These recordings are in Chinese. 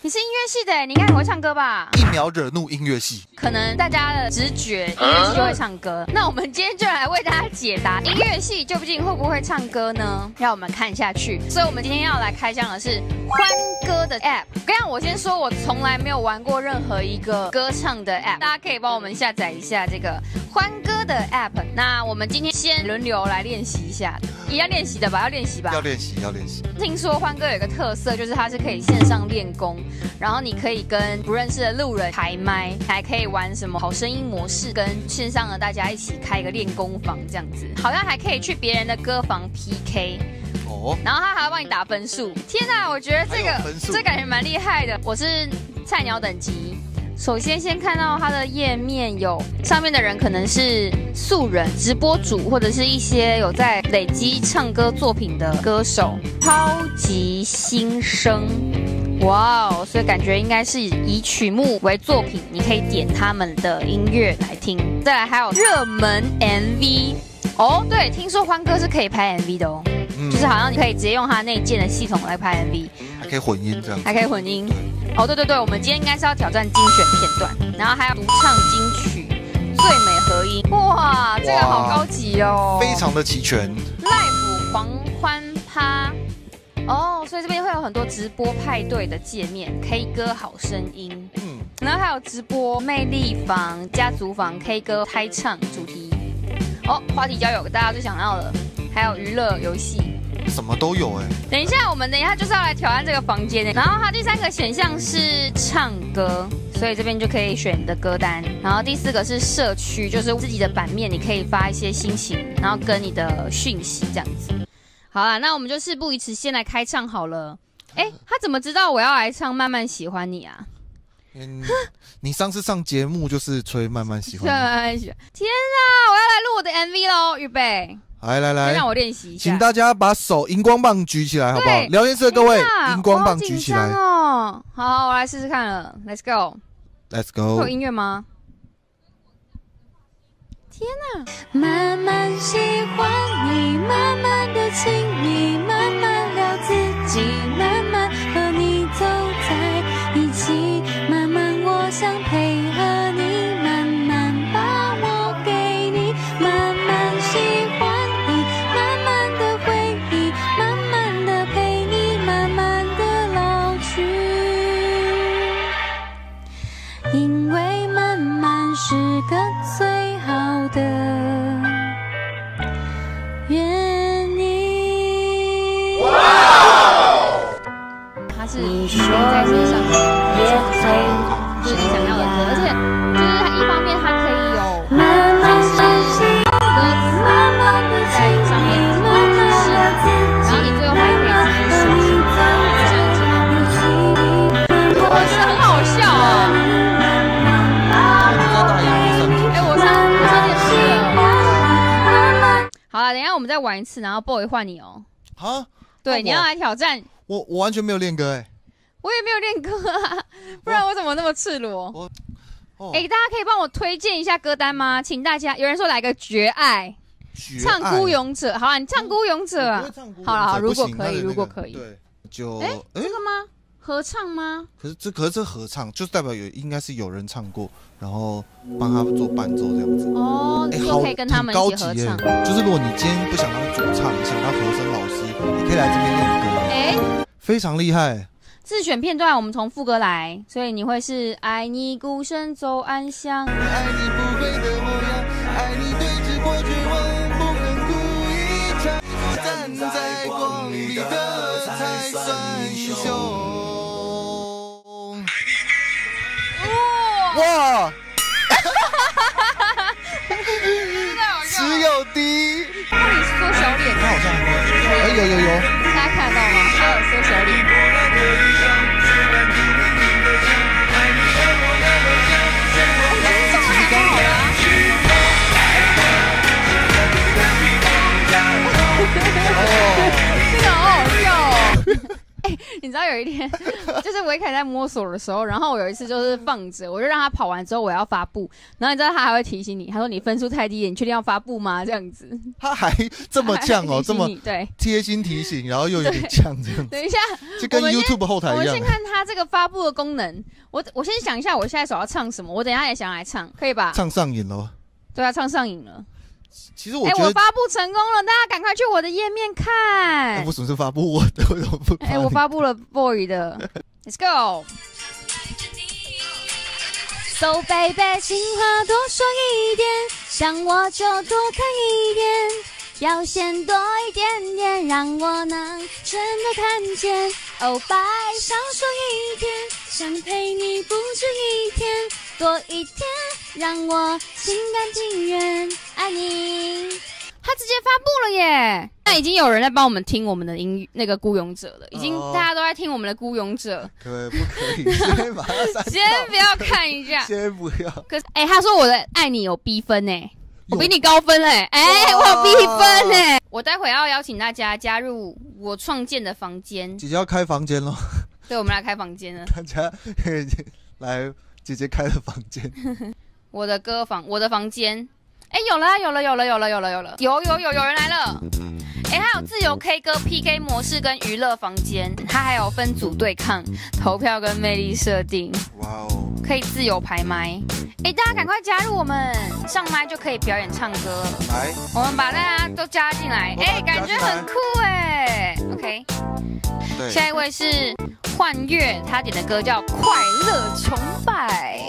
你是音乐系的，你应该很会唱歌吧？ 一秒惹怒音乐系， 可能大家的直觉，音乐系就会唱歌。那我们今天就来为大家解答音乐系究竟会不会唱歌呢？让我们看下去。所以我们今天要来开箱的是欢歌的 App。我先说，我从来没有玩过任何一个歌唱的 App， 大家可以帮我们下载一下这个欢歌的 App。那我们今天先轮流来练习一下，也要练习的吧？要练习吧？ 要练习，要练习。 听说欢歌有一个特色，就是它是可以线上练功，然后你可以跟不认识的路人开麦，还可以玩什么好声音模式，跟线上的大家一起开一个练功房这样子，好像还可以去别人的歌房 PK。然后他还要帮你打分数。天哪，我觉得这感觉蛮厉害的。我是菜鸟等级。首先看到它的页面有上面的人可能是素人、直播主，或者是一些有在累积唱歌作品的歌手。超级新生，哇哦！所以感觉应该是以曲目为作品，你可以点他们的音乐来听。再来还有热门 MV。哦，对，听说欢歌是可以拍 MV 的哦，就是好像你可以直接用它内建的系统来拍 MV， 还可以混音这样， 还可以混音。哦，对，我们今天应该是要挑战精选片段，然后还有独唱金曲、最美合音，哇，这个好高级哦， 非常的齐全。 Live 狂欢趴，哦，所以这边会有很多直播派对的界面 ，K 歌好声音，然后还有直播魅力房、家族房、K 歌嗨唱主题。哦，话题交友大家最想要的，还有娱乐游戏， 什么都有哎。 等一下，我们等一下就是要来挑战这个房间。然后它第3个选项是唱歌，所以这边就可以选你的歌单。然后第4个是社区，就是自己的版面，你可以发一些心情，然后跟你的讯息这样子。好啦，那我们就事不宜迟，先来开唱好了。哎，他怎么知道我要来唱《慢慢喜欢你》啊？ 你上次上节目就是吹慢慢喜欢你， 慢慢喜欢。天啊，我要来录我的 MV 咯，预备。 来， 让我练习一下。 请大家把手荧光棒举起来，好不好？聊天室的各位，荧光棒举起来。 哦，好，我来试试看了。Let's go。Let's go。 有音乐吗？天哪！ 慢慢喜欢你，慢慢的亲密，慢慢聊自己，慢慢和你走在一起，慢慢我想配合你，慢慢把我给你，慢慢喜欢你，慢慢的回忆，慢慢的陪你，慢慢的老去，因为慢慢是个最好的原因。 它是在身上，就是你想要的歌，而且就是它一方面它可以有像是歌词在上面提示，然后你最后还可以直接输出，哇，是很好笑哦。我上电视了。好了，等一下我们再玩一次，然后 boy 换你哦。 好， 对，你要来挑战。 我完全没有练歌哎。 我也没有练歌啊，不然我怎么那么赤裸？大家可以帮我推荐一下歌单吗？请大家，有人说来个绝爱，唱孤勇者，好啊，你唱孤勇者啊，好了，如果可以， 对，就这个吗？合唱吗？ 可是这合唱，就是代表应该是有人唱过，然后帮他做伴奏这样子。 哦，就可以跟他们一起合唱。 就是如果你今天不想当主唱，想当和声老师，你可以来这边练歌。非常厉害。 自选片段，我们从副歌来，所以你会是爱你孤身走暗巷， 爱你不悔的模样，爱你对峙过绝望，不肯哭一场，站在光里的才算英雄。 哇！ 只有低。 那你缩小脸， 他好像有， 大家看得到吗？他有缩小脸。这个好好笑哦！你知道有一天，就是维凯在摸索的时候，然后我有一次就是放着，我就让他跑完之后我要发布，然后你知道他还会提醒你，他说你分数太低了，你确定要发布吗？这样子。 他还这么犟哦，这么对贴心提醒，然后又有点犟这样。 等一下， 就跟 YouTube 后台一样。 我们先看他这个发布的功能。我先想一下，我下一首要唱什么？我等一下也想来唱，可以吧？ 唱上瘾了。对啊，唱上瘾了。 其实我觉得， 我发布成功了，大家赶快去我的页面看。 为什么是发布我的？为什么不？ 我发布了 Boy 的 ，Let's go。 So baby， 情话多说一点，想我就多看一点，表现多一点点，让我能真的看见。Oh， 白少说一点，想陪你不止一天，多一天，让我心甘情愿爱你。 他直接发布了耶！那已经有人在帮我们听我们的音乐，那个孤勇者了，已经大家都在听我们的孤勇者。 可不可以先把它删掉？ 先不要看一下， 先不要。 可是他说我的爱你有逼分呢，我比你高分嘞，我有逼分呢。我待会要邀请大家加入我创建的房间。 姐姐要开房间咯。 对，我们来开房间了。 大家来，姐姐开了房间。 我的歌房，我的房间。有了，有人来了。它有自由 K 歌 PK 模式跟娱乐房间，它还有分组对抗、投票跟魅力设定。 哇哦， 可以自由排麦。大家赶快加入我们，上麦就可以表演唱歌了。 来， 我们把大家都加进来，感觉很酷OK， 对，下一位是幻月，他点的歌叫《快乐崇拜》。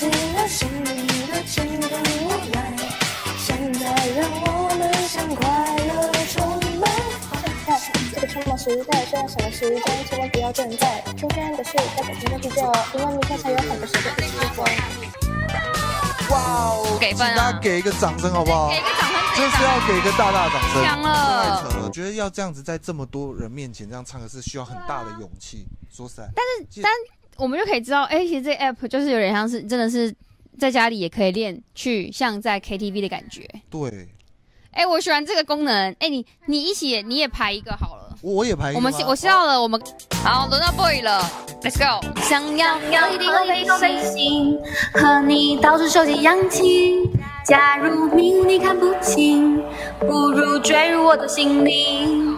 现在让我们向快乐崇拜。这个沉默时代，虽然什么时间，千万不要正在。今天的事要改天再去做，因为明天才有很多时间一起做。 哇哦， 给分啊！ 大家给一个掌声好不好？ 给一个掌声， 这是要给一个大大掌声。 强了， 太扯了！我觉得要这样子在这么多人面前这样唱歌是需要很大的勇气。说实在， 但我们就可以知道，其实这 app 就是有点像是真的是。在家里也可以练，去像在 KTV 的感觉。 对， 我喜欢这个功能。你你也排一个好了。 我也排一个。 我知道了，我们好轮到 Boy 了 ，Let's go。 想要一定会飞行，和你到处收集氧气。假如明你看不清，不如坠入我的心灵。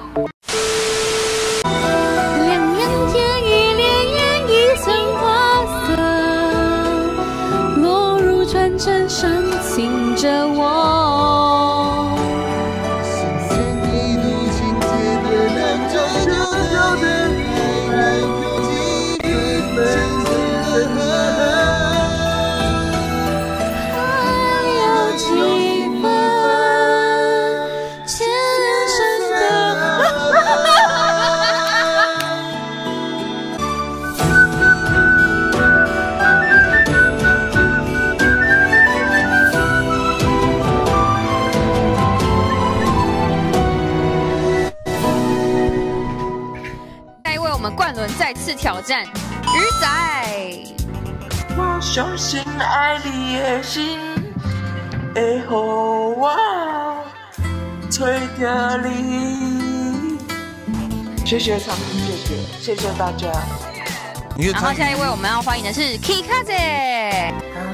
两两天一连烟一层花色。传承深情着我， 千里路情节的两种久的爱，有几分深刻， 还有几分虔诚的。 冠伦再次挑战鱼仔。 我相信爱你的心会予我找到你。谢谢长平姐姐，谢谢大家。 然后下一位我们要欢迎的是 Kika 姐。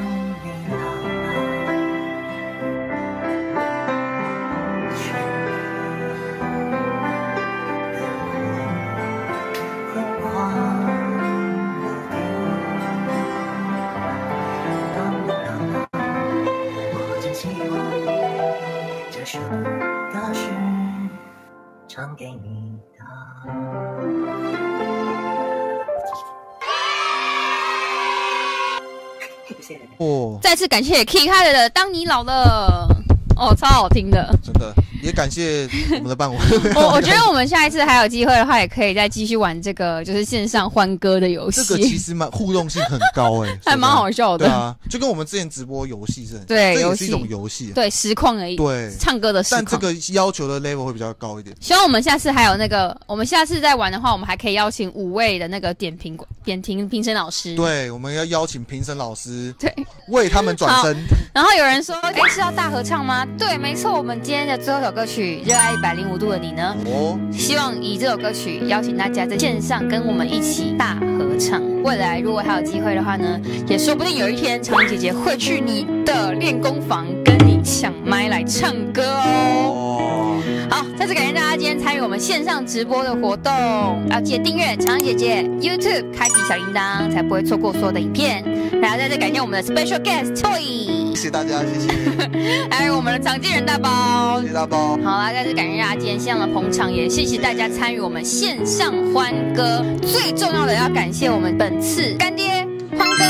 唱给你的。 再次感谢 Kika 的《当你老了》，超好听的， 真的。也感谢我们的伴舞。 我觉得我们下一次还有机会的话，也可以再继续玩这个就是线上欢歌的游戏。 这个其实互动性很高还蛮好笑的。 对啊，就跟我们之前直播游戏是很对， 这也是一种游戏， 对，实况而已。 对， 唱歌的实况。 但这个要求的 level 会比较高一点。 希望我们下次还有那个，我们下次再玩的话，我们还可以邀请5位的那个点评评审老师。 对，我们要邀请评审老师， 对， 为他们转身。 然后有人说，是要大合唱吗？对，没错，我们今天的最后一首首歌曲《热爱105度的你》呢？希望以这首歌曲邀请大家在线上跟我们一起大合唱。未来如果还有机会的话呢，也说不定有一天长姐姐会去你的练功房跟你抢麦来唱歌哦。好，再次感谢大家今天参与我们线上直播的活动，要记得订阅长姐姐 YouTube， 开启小铃铛，才不会错过所有的影片。然后再次感谢我们的 Special Guest Toy， 谢谢大家，谢谢。 还有我们的常见人大包， 谢谢大包。 好啦，再次感谢大家今天线上的捧场，也谢谢大家参与我们线上欢歌。最重要的要感谢我们本次干爹欢哥，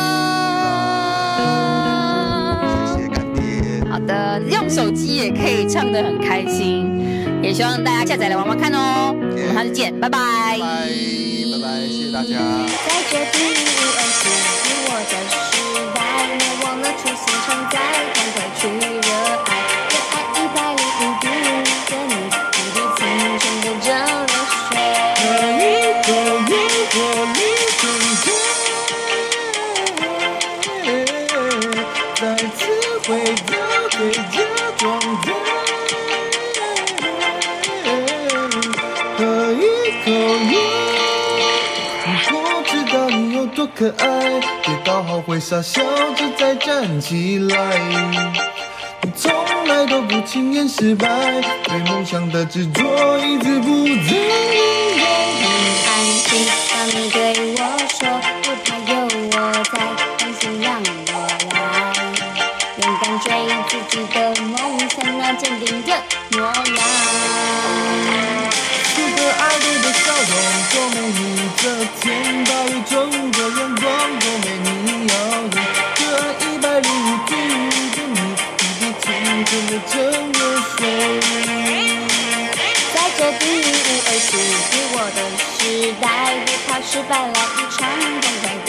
谢谢干爹。 好的，用手机也可以唱得很开心，也希望大家下载来玩玩看哦。我们下次见，拜拜。 拜拜，谢谢大家。 在这第524我的时代，莫忘了初心常在，赶快去热爱，热爱105度的你，滴滴青春的这流水。 可以火力存在，再次回到最佳状态，喝一口烟。如果知道你有多可爱，跌倒后会傻笑着再站起来。你从来都不轻言失败，对梦想的执着一直不曾离开。 安心，当你对我说，不怕有我在，放心让我来，勇敢追自己的梦想，那坚定的模样。 是个爱对的笑容，多美丽的天，暴雨中的阳光，多美你耀眼。热爱105度的你，滴滴青春的正流水。 在这第524我的时代，别怕失败，来一场痛快